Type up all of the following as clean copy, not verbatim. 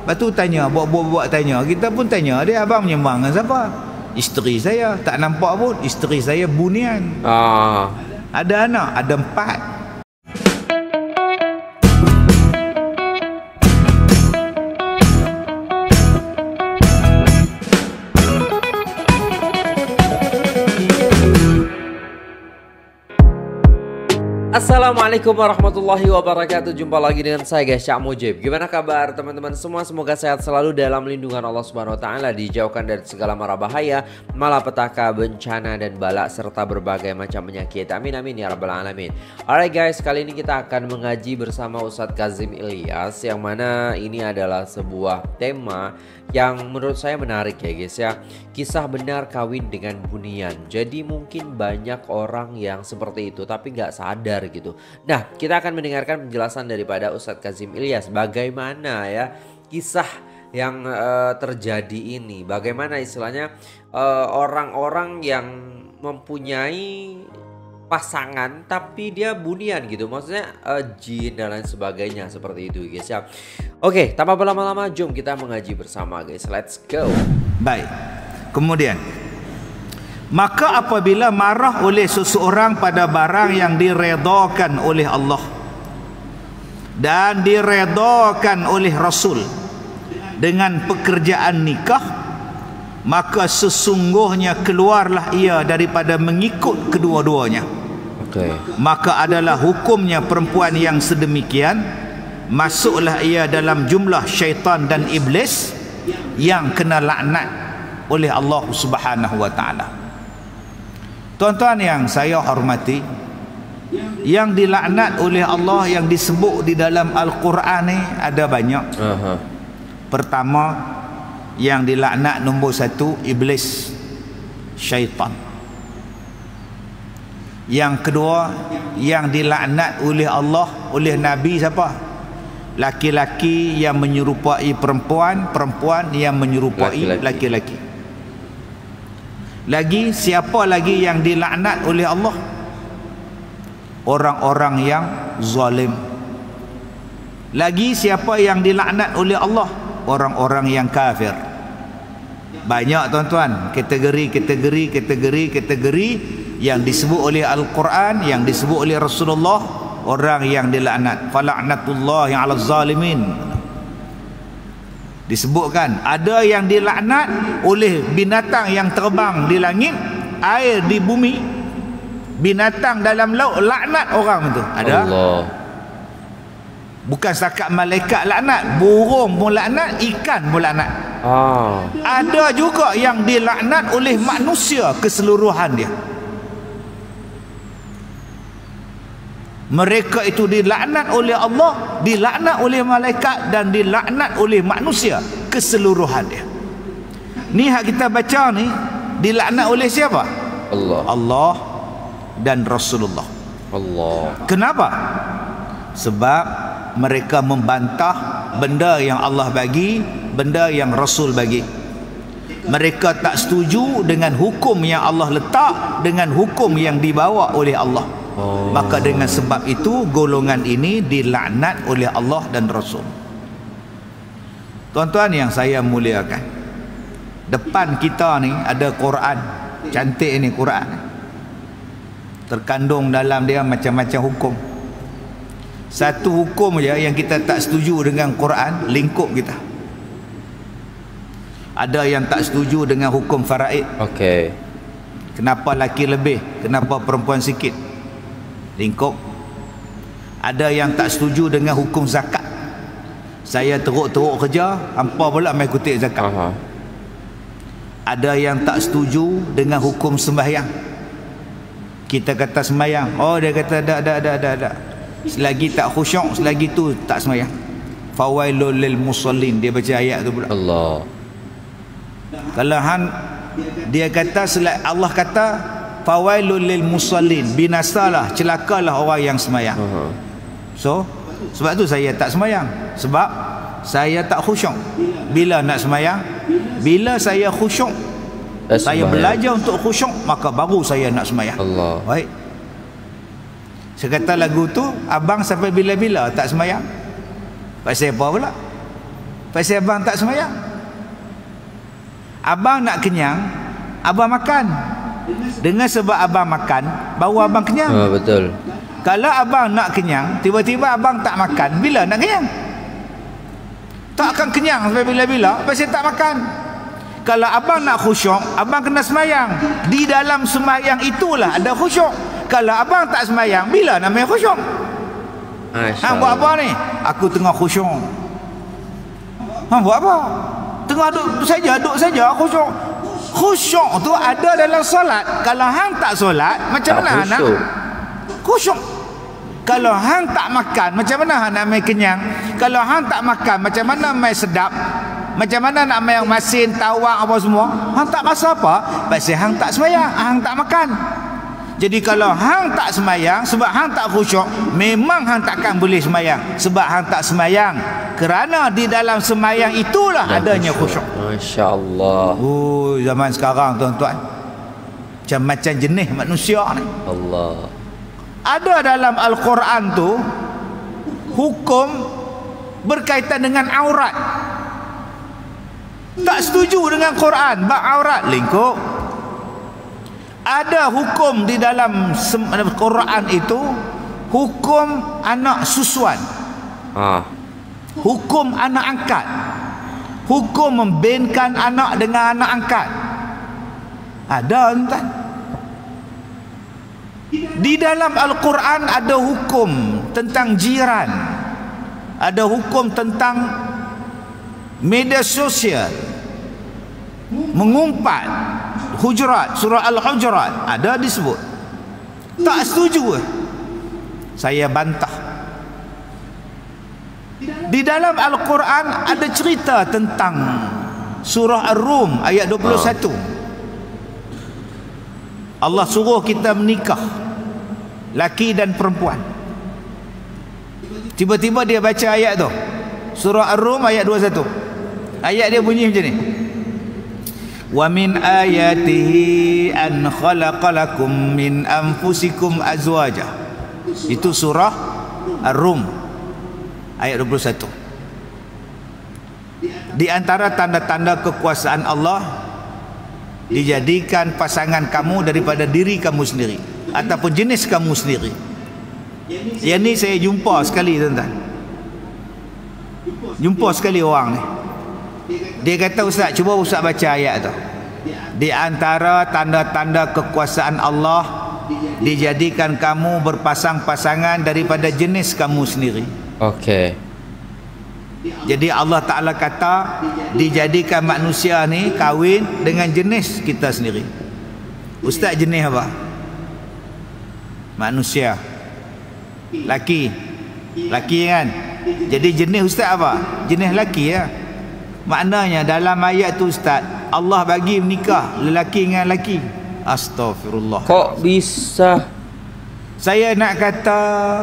Lepas tu tanya, buat tanya. Kita pun tanya dia, abang menyembang dengan siapa? Isteri saya. Tak nampak pun, isteri saya bunian. Ada anak, ada 4. Assalamualaikum warahmatullahi wabarakatuh. Jumpa lagi dengan saya guys, Cak Mujib. Gimana kabar teman-teman semua? Semoga sehat selalu dalam lindungan Allah Subhanahu wa taala, dijauhkan dari segala mara bahaya, malapetaka, bencana dan bala serta berbagai macam penyakit. Amin amin ya rabbal alamin. Alright guys, kali ini kita akan mengaji bersama Ustadz Kazim Ilyas, yang mana ini adalah sebuah tema yang menurut saya menarik ya guys ya. Kisah benar kawin dengan bunian. Jadi mungkin banyak orang yang seperti itu tapi nggak sadar gitu. Nah, kita akan mendengarkan penjelasan daripada Ustadz Kazim Ilyas bagaimana ya kisah yang terjadi ini. Bagaimana istilahnya orang-orang yang mempunyai pasangan tapi dia bunian gitu, maksudnya jin dan lain sebagainya seperti itu guys ya. Oke, tanpa berlama-lama jom kita mengaji bersama guys, let's go. Baik, kemudian maka apabila marah oleh seseorang pada barang yang diredakan oleh Allah dan diredakan oleh Rasul dengan pekerjaan nikah, maka sesungguhnya keluarlah ia daripada mengikut kedua-duanya. Maka adalah hukumnya perempuan yang sedemikian, masuklah ia dalam jumlah syaitan dan iblis yang kena laknat oleh Allah Subhanahu wa taala. Tuan-tuan yang saya hormati, yang dilaknat oleh Allah yang disebut di dalam Al-Quran ni ada banyak. Pertama, yang dilaknat nombor 1 iblis, syaitan. Yang kedua, yang dilaknat oleh Allah, oleh Nabi siapa? Laki-laki yang menyerupai perempuan, perempuan yang menyerupai laki-laki. Lagi siapa lagi yang dilaknat oleh Allah? Orang-orang yang zalim. Lagi siapa yang dilaknat oleh Allah? Orang-orang yang kafir. Banyak tuan-tuan, kategori yang disebut oleh Al-Quran, yang disebut oleh Rasulullah, orang yang dilaknat. Fala'natullahi 'alaz zalimin. Disebutkan ada yang dilaknat oleh binatang yang terbang di langit, air di bumi, binatang dalam laut, laknat orang itu. Ada. Allah. Bukan setakat malaikat laknat, burung pun laknat, ikan pun laknat. Ada juga yang dilaknat oleh manusia keseluruhan dia. Mereka itu dilaknat oleh Allah, dilaknat oleh malaikat dan dilaknat oleh manusia keseluruhan dia. Ni hak kita baca ni, dilaknat oleh siapa? Allah. Allah dan Rasulullah. Allah. Kenapa? Sebab mereka membantah benda yang Allah bagi, benda yang Rasul bagi. Mereka tak setuju dengan hukum yang Allah letak dengan hukum yang dibawa oleh Allah. Maka dengan sebab itu golongan ini dilaknat oleh Allah dan Rasul. Tuan-tuan yang saya muliakan, depan kita ni ada Quran. Cantik ini Quran. Terkandung dalam dia macam-macam hukum. Satu hukum je yang kita tak setuju dengan Quran, lingkup kita. Ada yang tak setuju dengan hukum faraid. Kenapa laki lebih, kenapa perempuan sikit? Lingkup. Ada yang tak setuju dengan hukum zakat. Saya teruk-teruk kerja, hampa pula mai kutip zakat. Ada yang tak setuju dengan hukum sembahyang. Kita kata sembahyang, oh dia kata dak. Selagi tak khusyuk, selagi tu tak sembahyang. Fawailul lil musallin, dia baca ayat tu pula. Allah. Kalau dia kata Allah kata fawailul lil musallin, binasalah, celakalah orang yang sembahyang. So sebab tu saya tak sembahyang, sebab saya tak khusyuk. Bila nak sembahyang? Bila saya khusyuk, saya belajar untuk khusyuk, maka baru saya nak sembahyang. Allah. Baik. Saya kata lagu tu, abang sampai bila-bila tak sembahyang? Pasal apa pula? Pasal abang tak semayang. Abang nak kenyang, abang makan. Dengan sebab abang makan, baru abang kenyang. Betul. Kalau abang nak kenyang, tiba-tiba abang tak makan, bila nak kenyang? Tak akan kenyang sampai bila-bila, pasal tak makan. Kalau abang nak khusyuk, abang kena semayang. Di dalam semayang itulah ada khusyuk. Kalau abang tak semayang, bila namanya khusyuk? Hang buat apa ni? Aku tengah khusyuk. Hang buat apa? Tengah duduk saja khusyuk. Khusyuk tu ada dalam solat. Kalau hang tak solat, macam mana nak khusyuk? Kalau hang tak makan, macam mana hang nak main kenyang? Kalau hang tak makan, macam mana main sedap? Macam mana nak main masin, tawak apa semua? Hang tak rasa apa? Pasal hang tak semayang, hang tak makan. Jadi kalau hang tak semayang, sebab hang tak khusyuk, memang hang takkan boleh semayang. Sebab hang tak semayang, kerana di dalam semayang itulah adanya khusyuk. Masya Allah. Oh, zaman sekarang tuan-tuan, macam jenis manusia ni. Allah. Ada dalam Al-Quran tu hukum berkaitan dengan aurat. Tak setuju dengan Quran bab aurat, lingkup. Ada hukum di dalam Quran itu, hukum anak susuan, hukum anak angkat, hukum membinkan anak dengan anak angkat. Ada entah. Di dalam Al-Quran ada hukum tentang jiran, ada hukum tentang media sosial, mengumpat, Hujurat, surah Al-Hujurat ada disebut. Tak setuju, saya bantah. Di dalam Al-Quran ada cerita tentang surah Ar-Rum ayat 21. Allah suruh kita menikah, laki dan perempuan. Tiba-tiba dia baca ayat tu, surah Ar-Rum ayat 21. Ayat dia bunyi macam ni: wa min ayatihi an khalaqalakum min anfusikum azwaja. Itu surah Ar-Rum ayat 21. Di antara tanda-tanda kekuasaan Allah, dijadikan pasangan kamu daripada diri kamu sendiri ataupun jenis kamu sendiri. Yang ni saya jumpa sekali tuan-tuan. Jumpa sekali orang ni. Dia kata, Ustaz, cuba Ustaz baca ayat tu. Di antara tanda-tanda kekuasaan Allah, dijadikan kamu berpasang-pasangan daripada jenis kamu sendiri. Okey. Jadi Allah Ta'ala kata, dijadikan manusia ni kahwin dengan jenis kita sendiri. Ustaz, jenis apa? Manusia. Laki. Laki kan? Jadi jenis Ustaz apa? Jenis laki ya. Maknanya dalam ayat tu Ustaz, Allah bagi menikah lelaki dengan lelaki. Astaghfirullah. Kok bisa? Saya nak kata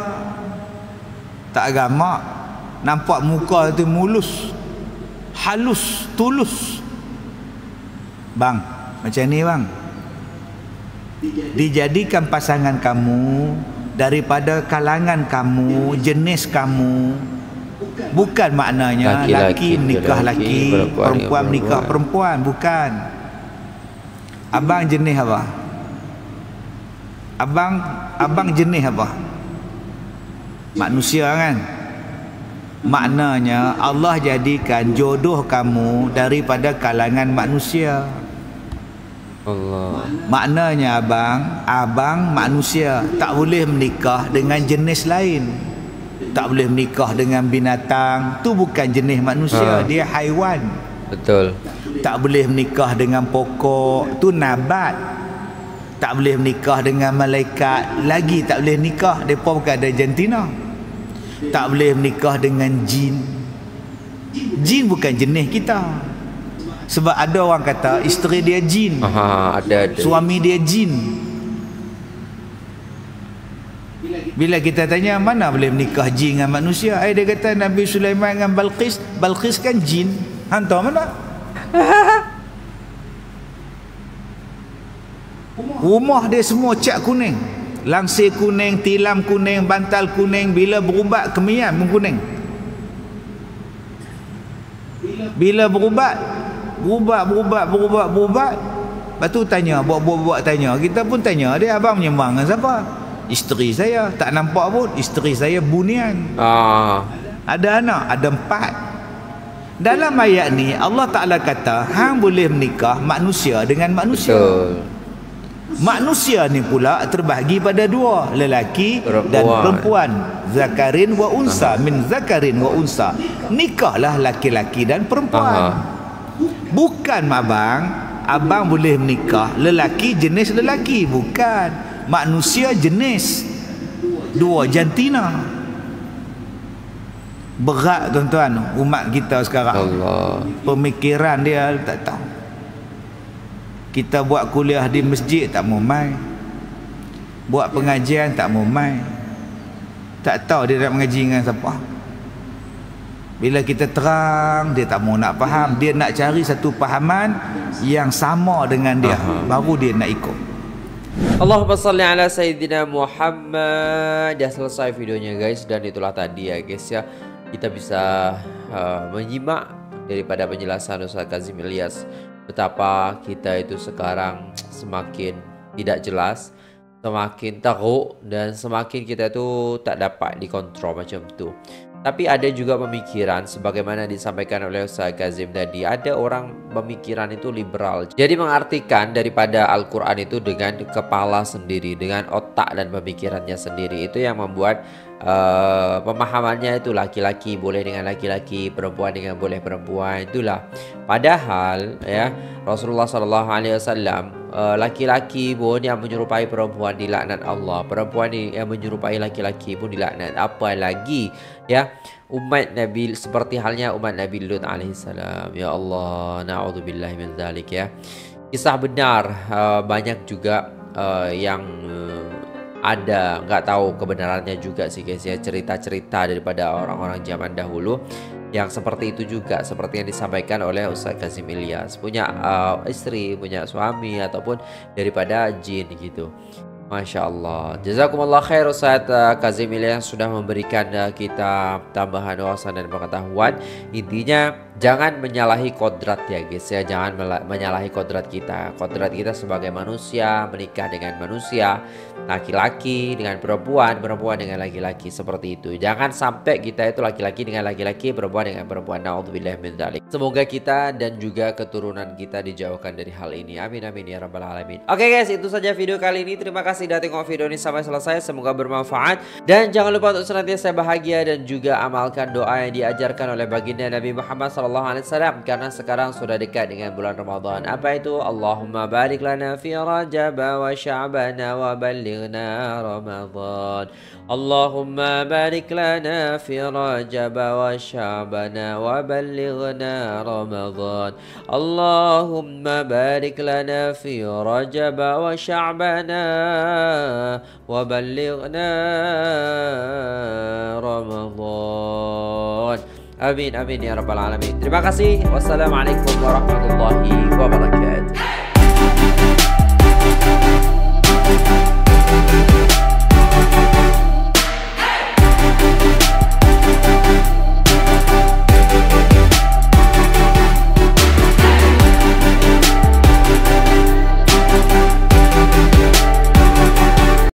tak agama. Nampak muka tu mulus, halus, tulus. Bang, macam ni bang. Dijadikan pasangan kamu daripada kalangan kamu, jenis kamu. Bukan maknanya laki menikah laki, perempuan menikah perempuan. Bukan. Abang jenis apa? Abang jenis apa? Manusia kan? Maknanya Allah jadikan jodoh kamu daripada kalangan manusia. Allah. Maknanya abang manusia, tak boleh menikah dengan jenis lain. Tak boleh menikah dengan binatang, tu bukan jenis manusia, dia haiwan. Betul. Tak boleh menikah dengan pokok, tu nabat. Tak boleh menikah dengan malaikat, lagi tak boleh nikah, depa bukan ada jantina. Tak boleh menikah dengan jin. Jin bukan jenis kita. Sebab ada orang kata isteri dia jin. Ada. Suami dia jin. Bila kita tanya mana boleh menikah jin dengan manusia, dia kata Nabi Sulaiman dengan Balqis. Balqis kan jin. Hantar mana? Rumah dia semua cat kuning, langsir kuning, tilam kuning, bantal kuning. Bila berubat kemian pun kuning. Bila berubat, lepas tu tanya, buat tanya. Kita pun tanya dia, abang menyembang dengan siapa? Isteri saya. Tak nampak pun, isteri saya bunian. Ada anak, ada 4. Dalam ayat ni Allah Ta'ala kata hang boleh menikah manusia dengan manusia. Betul. Manusia ni pula terbahagi pada 2, lelaki dan perempuan. Zakarin wa unsa, min zakarin wa unsa. Nikahlah laki-laki dan perempuan. Bukan abang boleh menikah lelaki jenis lelaki, bukan. Manusia jenis 2 jantina. Berat tuan-tuan umat kita sekarang. Allah. Pemikiran dia tak tahu. Kita buat kuliah di masjid tak mau mai. Buat pengajian tak mau mai. Tak tahu dia nak mengaji dengan siapa. Bila kita terang, dia tak mau nak faham. Dia nak cari satu fahaman yang sama dengan dia. Baru dia nak ikut. Allahumma salli ala Sayyidina Muhammad. Dah selesai videonya guys. Dan itulah tadi ya guys ya, kita bisa menyimak daripada penjelasan Ustaz Kazim Ilyas betapa kita itu sekarang semakin tidak jelas, semakin teruk, dan semakin kita itu tak dapat dikontrol macam tu. Tapi ada juga pemikiran sebagaimana disampaikan oleh Ustaz Kazim tadi. Ada orang pemikiran itu liberal. Jadi mengartikan daripada Al-Quran itu dengan kepala sendiri, dengan otak dan pemikirannya sendiri. Itu yang membuat pemahamannya itu laki-laki boleh dengan laki-laki, perempuan dengan boleh perempuan. Itulah. Padahal ya Rasulullah SAW laki-laki pun yang menyerupai perempuan dilaknat Allah, perempuan yang menyerupai laki-laki pun dilaknat. Apalagi ya umat Nabi, seperti halnya umat Nabi Lut alaihissalam. Ya Allah, na'udzubillahi min dzalik ya. Kisah benar banyak juga yang ada, nggak tahu kebenarannya juga sih guys ya, cerita-cerita daripada orang-orang zaman dahulu yang seperti itu juga, seperti yang disampaikan oleh Ustaz Kazim Ilyas, punya istri, punya suami, ataupun daripada jin gitu. Masya Allah. Jazakumullah khair Ustaz Kazim Ilyas sudah memberikan kita tambahan wawasan dan pengetahuan. Intinya jangan menyalahi kodrat ya guys ya, jangan menyalahi kodrat kita. Kodrat kita sebagai manusia, menikah dengan manusia, laki-laki dengan perempuan, perempuan dengan laki-laki, seperti itu. Jangan sampai kita itu laki-laki dengan laki-laki, perempuan dengan perempuan. Na'udzubillah min dzalik. Semoga kita dan juga keturunan kita dijauhkan dari hal ini. Amin amin ya rabbal alamin. Oke guys, itu saja video kali ini. Terima kasih sudah tengok video ini sampai selesai. Semoga bermanfaat. Dan jangan lupa untuk senantiasa bahagia dan juga amalkan doa yang diajarkan oleh baginda Nabi Muhammad SAW, karena sekarang sudah dekat dengan bulan Ramadan. Apa itu? Allahumma barik lana fi Rajab wa Sya'bana wa ballighna Ramadan. Allahumma barik lana fi Rajab wa Sya'bana wa ballighna Ramadan. Allahumma barik lana fi Rajab wa Sya'bana wa ballighna Ramadan. Amin amin ya rabbal alamin. Terima kasih. Wassalamualaikum warahmatullahi wabarakatuh.